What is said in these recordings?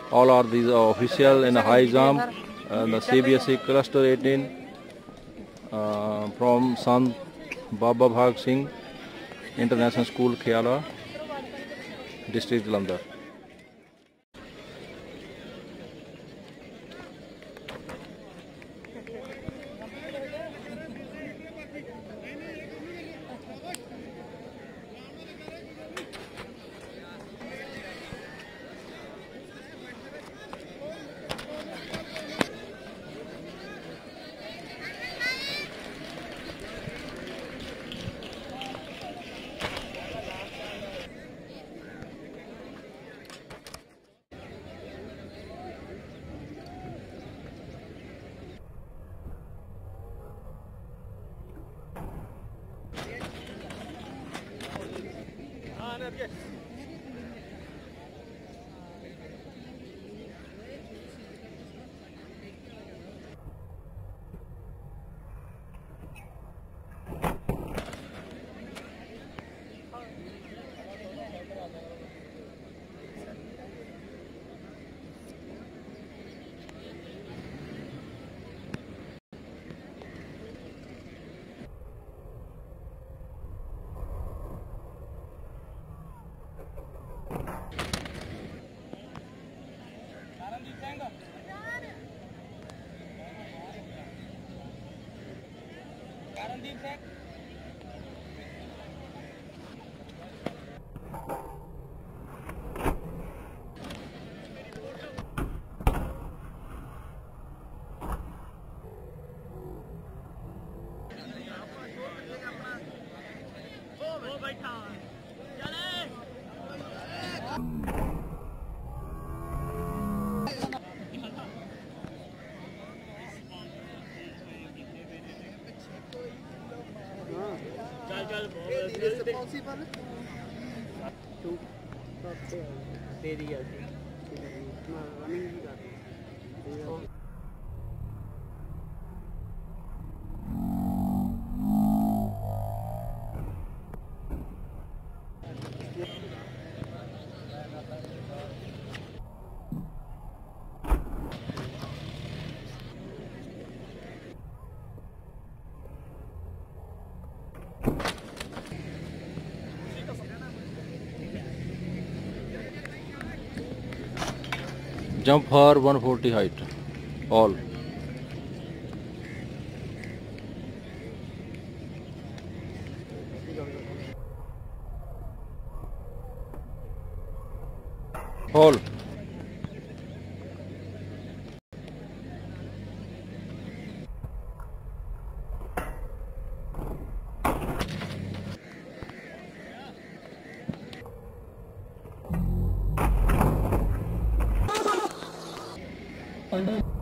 All are these official in high jump. The CBSE cluster 18 from Sant Baba Bhag Singh International School, Khiala, District Jalandhar. Jump for 140 height. All. All. Under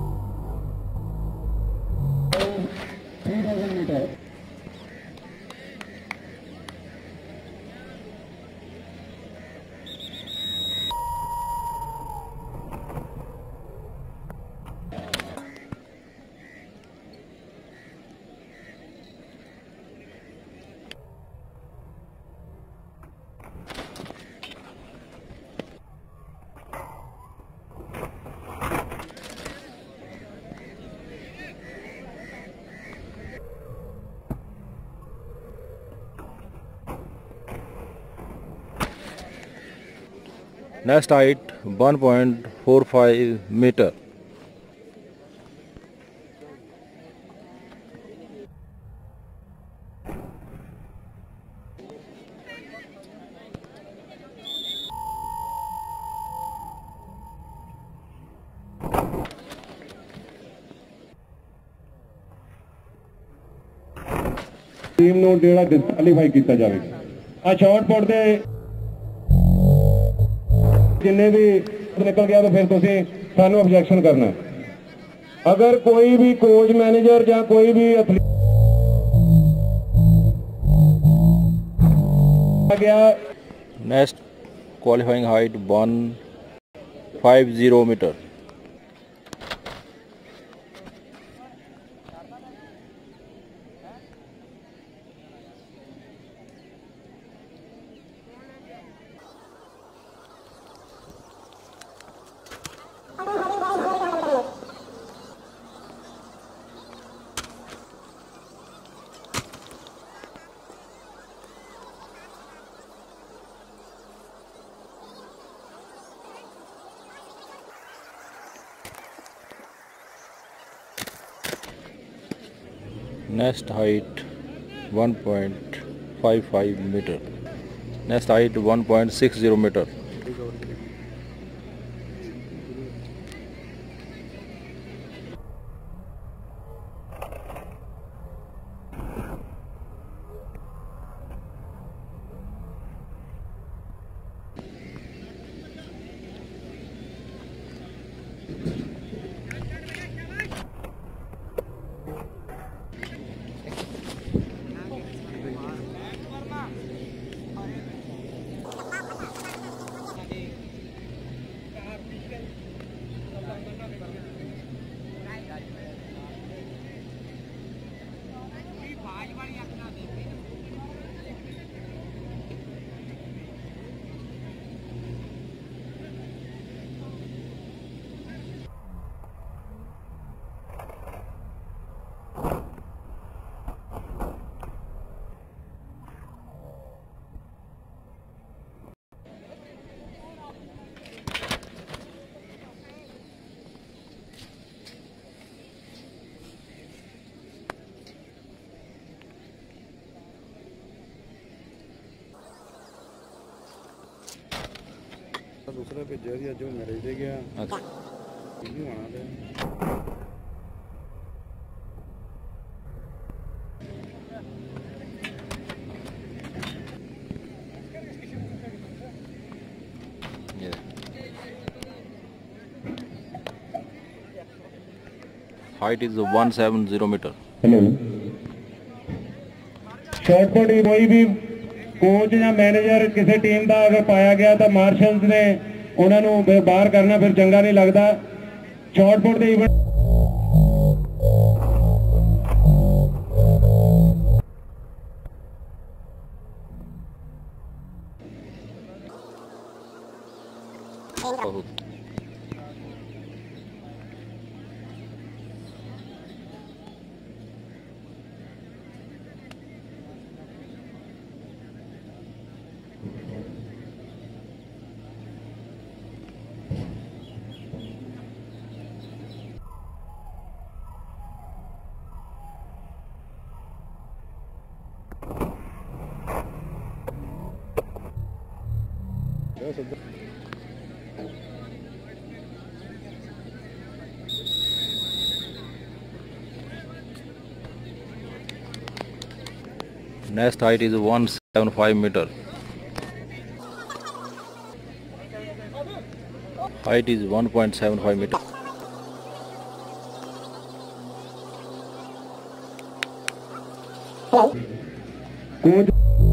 3000 meters. Next height 1.45 meter. Team ਨੂੰ ਜਿਹੜਾ disqualify ਕੀਤਾ ਜਾਵੇਗਾ। ਆ shot put ਦੇ जिन्ने भी निकल गया तो फिर तुसी सानू ऑब्जेक्शन करना। अगर कोई भी कोच मैनेजर या कोई भी एथलीट गया। Next qualifying height 150 metre. Nest height 1.55 meter. Nest height 1.60 meter. दूसरा भेजा सी अज मैरिज दे गया आना दे Height is 170 meter. शॉर्टपुट कोई भी कोच या मैनेजर किसी टीम का अगर पाया गया तो मार्शल्स ने उन्होंने बाहर करना फिर चंगा नहीं लगता। शॉर्टपुट के event Nest height is 175 meter. Height is 1.75 meter. Coach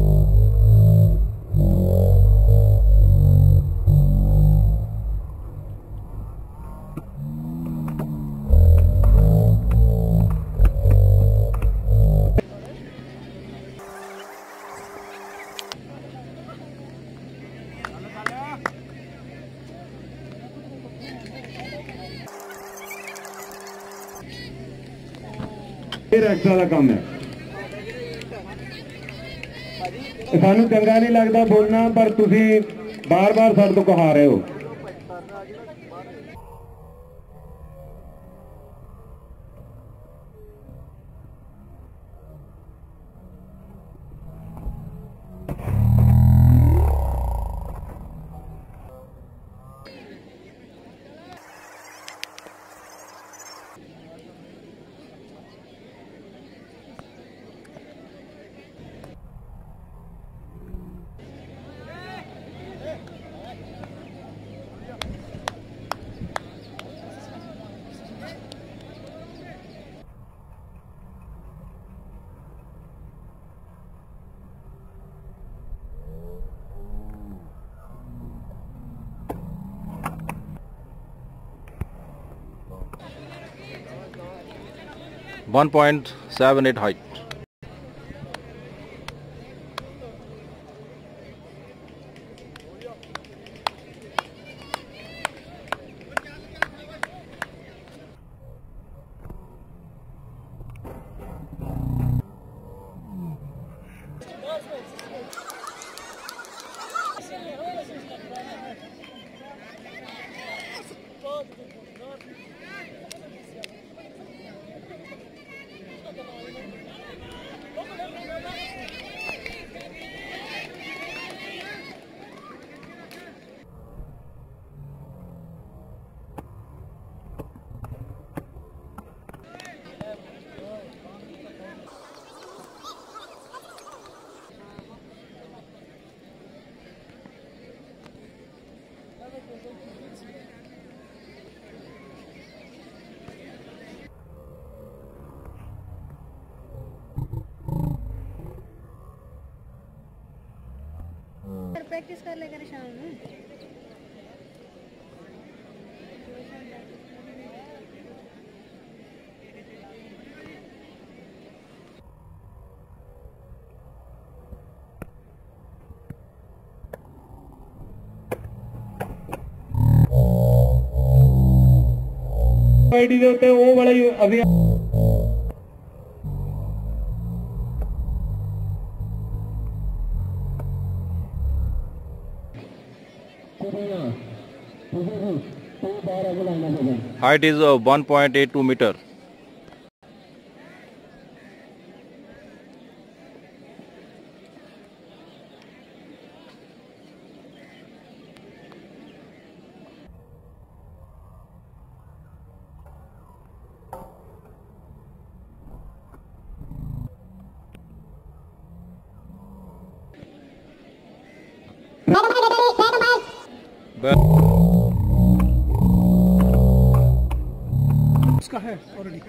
extra का काम है। सानू चंगा नहीं लगता बोलना पर तुसी बार बार साडे तो कहा रहे हो। .78 height. प्रैक्टिस कर लेकर शाम में। आईडी ਦੇ ਉੱਤੇ ਉਹ ਵਾਲਾ ਹੀ ਅਭਿਆਨ Height is 1.82 meter. उसका है ऑलरेडी।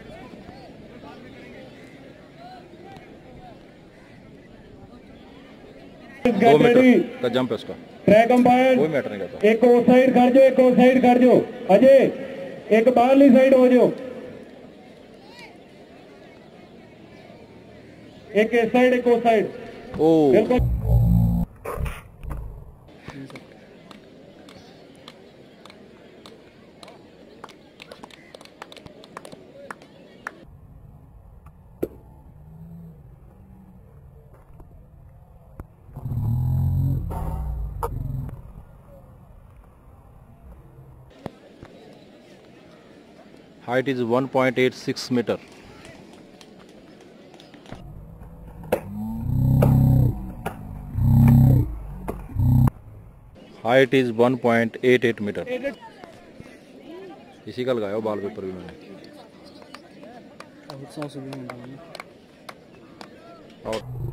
2 मीटर का जंप है उसका, ट्रैक अंपायर कोई मैटर नहीं करता। एक उस साइड कर जाओ, एक उस साइड कर जाओ। अजय एक बाहरली साइड हो जाओ, एक इस साइड एक उस साइड। ओ बिल्कुल height is 1.86 meter. Height is 1.88 meter. इसी का लगाया बाल पेपर भी मैंने। और